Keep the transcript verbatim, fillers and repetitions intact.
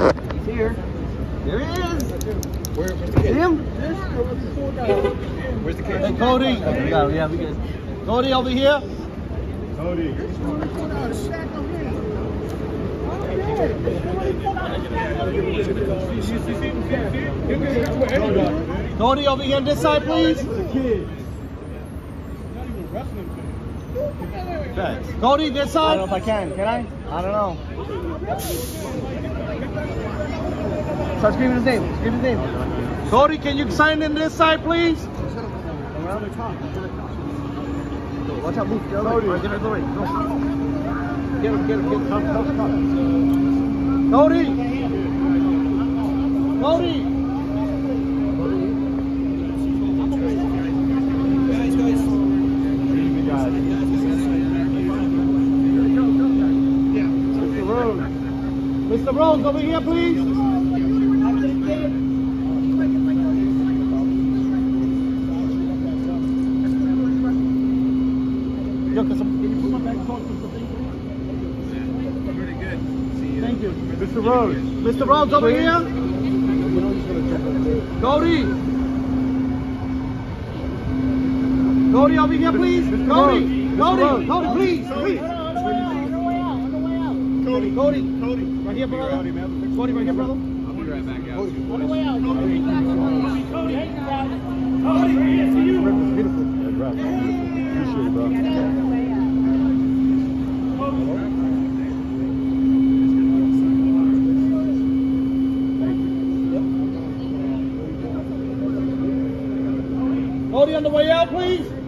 He's here. There he is. Where, See him? where's the kid? Hey, Cody. Yeah, yeah, we good. Cody over here. Cody. Cody over here on this side, please. Thanks. Cody, this side. I don't know if I can. Can I? I don't know. Start screaming his name. Scream his name. Cody, can you sign in this side, please? Around the top. Watch out, move. Get out of the way. Get out of the way. Go. Get him, get him, get him. Come, come, come. Cody. Cody. Guys, guys. Mister Rhodes. Mister Rhodes, over here, please. Yo, can you put my back close to the thing? Pretty good. See you. Thank you. Mister Rhodes. Mister Rhodes, over here. Cody. Cody, over here, please. Cody. Cody. Cody, please. Please. Cody, Cody, Cody, right here, brother. Cody, right here, brother. I'll be right back out. On the way out. Cody, Cody, hey, Cody, right here to you. Beautiful. Appreciate it, bro. Cody, on the way out, please.